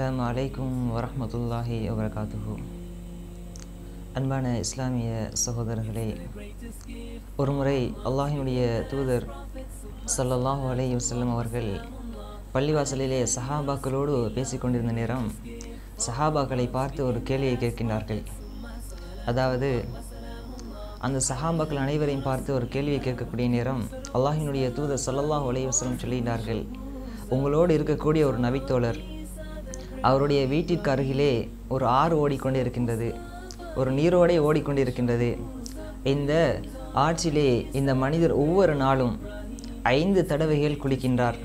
அஸ்ஸலாமு அலைக்கும் வரஹ்மத்துல்லாஹி வபரகாத்துஹு. அன்பான இஸ்லாமிய சகோதரர்களே, ஒருமுறை அல்லாஹ்வினுடைய தூதர் ஸல்லல்லாஹு அலைஹி வஸல்லம் அவர்கள் பள்ளிவாசலிலே சஹாபாக்களோடு பேசிக்கொண்டிருந்த நேரம் சஹாபாக்களை பார்த்து ஒரு கேள்வியை கேட்கின்றார்கள். அதாவது அந்த சஹாபாக்கள் அனைவரையும் பார்த்து ஒரு கேள்வியை கேட்கக்கூடிய நேரம் அல்லாஹ்வினுடைய தூதர் ஸல்லல்லாஹு அலைஹி வஸல்லம் சொல்லினார்கள், உங்களோடு இருக்கக்கூடிய ஒரு நபித்தோழர், அவருடைய வீட்டிற்கு அருகிலே ஒரு ஆறு ஓடிக்கொண்டே இருக்கின்றது, ஒரு நீரோடை ஓடிக்கொண்டிருக்கின்றது. இந்த ஆற்றிலே இந்த மனிதர் ஒவ்வொரு நாளும் 5 தடவைகள் குளிக்கின்றார்.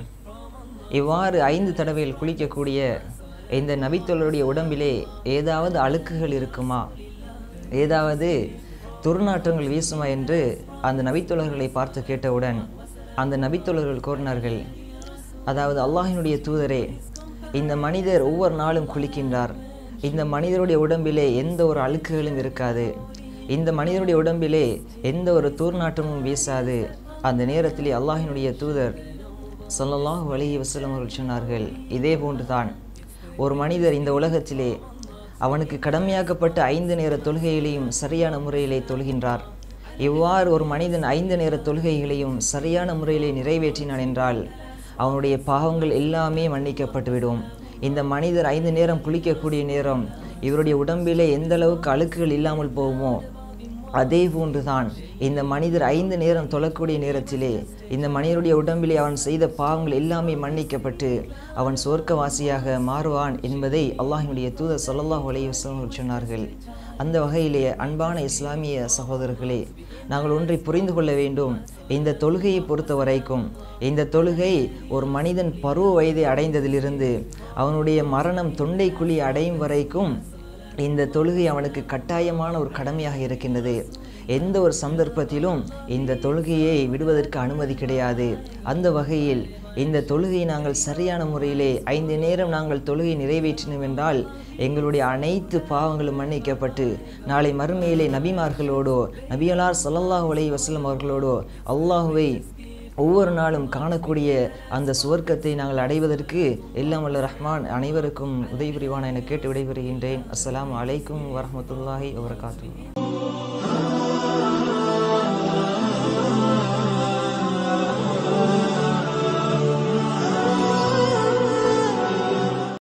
இவ்வாறு 5 தடவைகள் குளிக்கக்கூடிய இந்த நபித்தோழருடைய உடம்பிலே ஏதாவது அழுக்குகள் இருக்குமா, ஏதாவது துர்நாற்றங்கள் வீசுமா என்று அந்த நபித்தோழர்களை பார்த்து கேட்டவுடன் அந்த நபித்தோழர்கள் கூறினார்கள், அதாவது அல்லாஹ்வினுடைய தூதரே, இந்த மனிதர் ஒவ்வொரு நாளும் குளிக்கின்றார், இந்த மனிதருடைய உடம்பிலே எந்த ஒரு அழுக்குகளும் இருக்காது, இந்த மனிதருடைய உடம்பிலே எந்த ஒரு துர்நாற்றமும் வீசாது. அந்த நேரத்திலே அல்லாஹ்வினுடைய தூதர் ஸல்லல்லாஹு அலைஹி வஸல்லம் அவர்கள் சொன்னார்கள், இதே போன்றுதான் ஒரு மனிதர் இந்த உலகத்திலே அவனுக்கு கடமையாக்கப்பட்ட 5 நேர தொழுகைகளையும் சரியான முறையிலே தொழுகின்றார். இவ்வாறு ஒரு மனிதன் 5 நேர தொழுகைகளையும் சரியான முறையிலே நிறைவேற்றினான் என்றால் அவனுடைய பாவங்கள் எல்லாமே மன்னிக்கப்பட்டுவிடும். இந்த மனிதர் 5 நேரம் குளிக்கக்கூடிய நேரம் இவருடைய உடம்பிலே எந்த அளவுக்கு அழுக்குகள் இல்லாமல் போகுமோ அதே போன்றுதான் இந்த மனிதர் 5 நேரம் தொழக்கூடிய நேரத்திலே இந்த மனிதருடைய உடம்பிலே அவன் செய்த பாவங்கள் எல்லாமே மன்னிக்கப்பட்டு அவன் சொர்க்கவாசியாக மாறுவான் என்பதை அல்லாஹ்வினுடைய தூதர் ஸல்லல்லாஹு அலைஹி வஸல்லம் சொன்னார்கள். அந்த வகையிலே அன்பான இஸ்லாமிய சகோதரர்களே, நாங்கள் ஒன்றை புரிந்து கொள்ள வேண்டும். இந்த தொழுகையை பொறுத்த வரைக்கும் இந்த தொழுகை ஒரு மனிதன் பருவ வயதை அடைந்ததிலிருந்து அவனுடைய மரணம் தொண்டைக்குழி அடையும் வரைக்கும் இந்த தொழுகை அவனுக்கு கட்டாயமான ஒரு கடமையாக இருக்கின்றது. எந்த ஒரு சந்தர்ப்பத்திலும் இந்த தொழுகையை விடுவதற்கு அனுமதி கிடையாது. அந்த வகையில் இந்த தொழுகையை நாங்கள் சரியான முறையிலே 5 நேரம் நாங்கள் தொழுகை நிறைவேற்றினோம் என்றால் எங்களுடைய அனைத்து பாவங்களும் மன்னிக்கப்பட்டு நாளை மறுமையிலே நபிமார்களோடோ நபியலார் ஸல்லல்லாஹு அலைஹி வஸல்லம் அவர்களோடோ அல்லாஹுவை ஒவ்வொரு நாளும் காணக்கூடிய அந்த சுவர்க்கத்தை நாங்கள் அடைவதற்கு எல்லாம் வல்ல ரஹ்மான் அனைவருக்கும் உதவி புரிவான் என கேட்டு விடைபெறுகின்றேன். அஸ்ஸலாமு அலைக்கும் வரஹ்மத்துல்லாஹி வபரகாத்துஹு.